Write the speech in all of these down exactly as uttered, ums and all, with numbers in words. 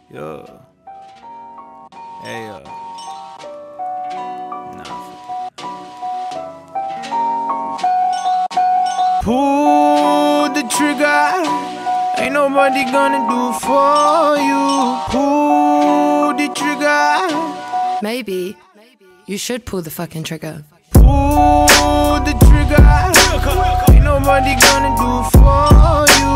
Yeah. Hey, uh. Nah. Pull the trigger. Ain't nobody gonna do for you. Pull the trigger. Maybe you should pull the fucking trigger. Pull the trigger. Ain't nobody gonna do for you.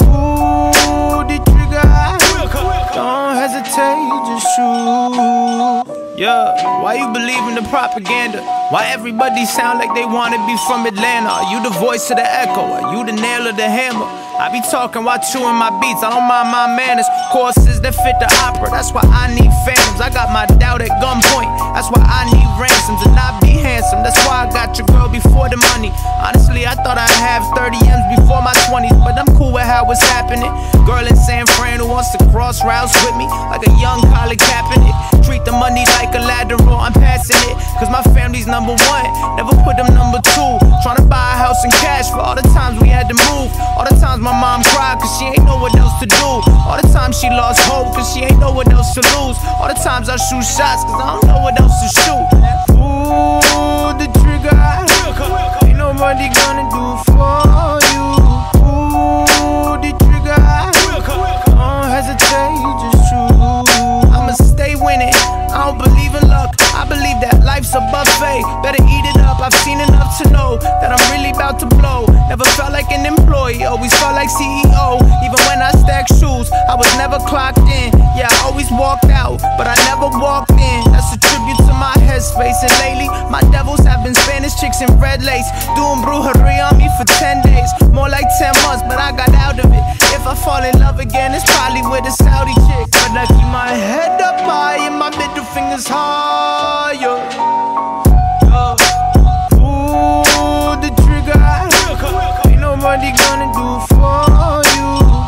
Pull the trigger. Don't hesitate, just shoot. Yeah, why you believe in the propaganda? Why everybody sound like they wanna be from Atlanta? Are you the voice of the echo? Are you the nail of the hammer? I be talking while chewing my beats, I don't mind my manners. Courses that fit the opera, that's why I need phantoms. I got my doubt at gunpoint, that's why I need ransoms. And I be handsome, that's why I got your girl before the money. Honestly, I thought I'd have thirty M's before my twenties, but I'm cool with how it's happening. Girl in San Fran who wants to cross routes with me, like a young Colin Kaepernick. Treat the money like a lateral, I'm passing it, cause my family's number one, never put them number two. Tryna buy a house in cash for all the times we had to move. All the times my mom cried cause she ain't know what else to do. All the times she lost hope cause she ain't know what else to lose. All the times I shoot shots cause I don't know what else to shoot. Pull the trigger. Ain't nobody gonna do for you. Pull the trigger. Don't hesitate, just shoot. I'ma stay winning, I don't believe in luck. I believe that life's a buffet, better eat it up. I've seen enough to know that I'm really about to blow. Never felt like an employee, always felt like C E O. Even when I stacked shoes, I was never clocked in. Yeah, I always walked out, but I never walked in. That's a tribute to my headspace. And lately, my devils have been Spanish chicks in red lace, doing brujeria on me for ten days, more like ten months, but I got out of it. If I fall in love again, it's probably with a Saudi chick. But I keep my head up high and my middle fingers higher. Uh, pull the trigger. Ain't nobody gonna do for you.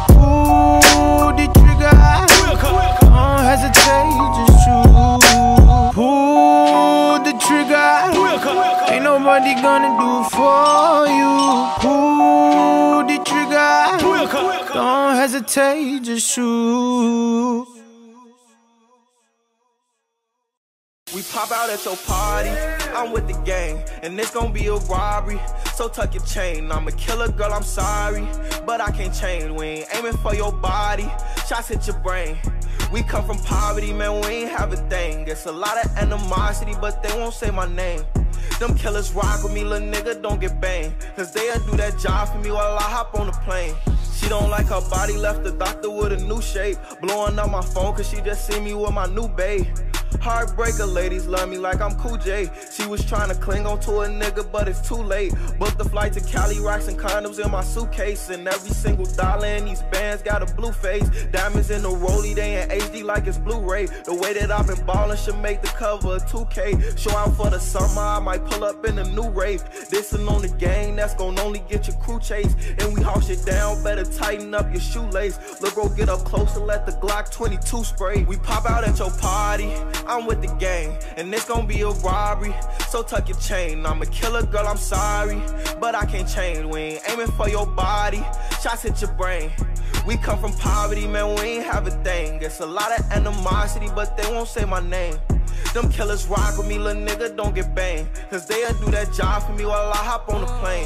Pull the trigger. Don't hesitate, just shoot. Pull the trigger. Ain't nobody gonna do for you. Pull the trigger. Don't hesitate, just shoot. We pop out at your party, I'm with the gang, and it's gonna be a robbery, so tuck your chain. I'm a killer, girl, I'm sorry, but I can't change. We ain't aiming for your body, shots hit your brain. We come from poverty, man, we ain't have a thing. It's a lot of animosity, but they won't say my name. Them killers rock with me, little nigga, don't get banged, cause they'll do that job for me while I hop on the plane. She don't like her body, left the doctor with a new shape, blowing up my phone cause she just see me with my new babe. Heartbreaker, ladies love me like I'm Cool J. She was trying to cling on to a nigga, but it's too late. Booked the flight to Cali, rocks and condoms in my suitcase, and every single dollar in these bands got a blue face. Diamonds in the rollie, they in H D like it's Blu-ray. The way that I've been ballin' should make the cover of two K. Show out for the summer, I might pull up in a new rave. Dissin' on the gang, that's gon' only get your crew chase. And we haul shit down, better tighten up your shoelace. Look, bro, get up close and let the Glock twenty-two spray. We pop out at your party, I'm with the gang, and it's gonna be a robbery, so tuck your chain. I'm a killer, girl, I'm sorry, but I can't change. We ain't aiming for your body, shots hit your brain. We come from poverty, man, we ain't have a thing. It's a lot of animosity, but they won't say my name. Them killers rock with me, little nigga, don't get banged, cause they'll do that job for me while I hop on the plane.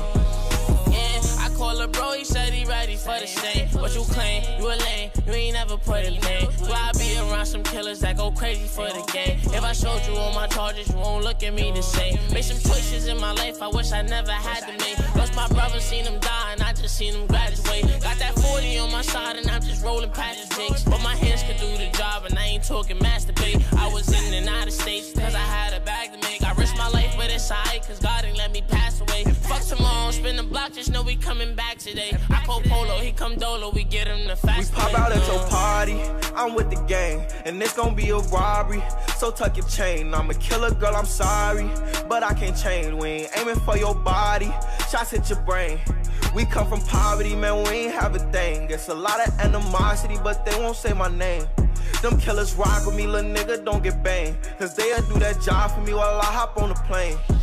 Call a bro, he said he ready for the stain. What you claim? You a lame, you ain't never put a name. Do I be around some killers that go crazy for the game? If I showed you all my charges, you won't look at me the same. Made some choices in my life I wish I never had to make. Lost my brother, seen him die, and I just seen him graduate. Got that forty on my side, and I'm just rolling past the jakes. But my hands could do the job, and I ain't talking masturbate. I was in and out of states, cause I had a bag to make. I risked my life, but it's alright, cause God ain't let me pass away. Fuck tomorrow, spin the block, just know we coming back today. I call Polo, he come Dolo, we get him the fast. We pop out at your party, I'm with the gang, and it's gonna be a robbery, so tuck your chain. I'm a killer, girl, I'm sorry, but I can't change. We ain't aiming for your body, shots hit your brain. We come from poverty, man, we ain't have a thing. It's a lot of animosity, but they won't say my name. Them killers rock with me, little nigga, don't get banged, cause they'll do that job for me while I hop on the plane.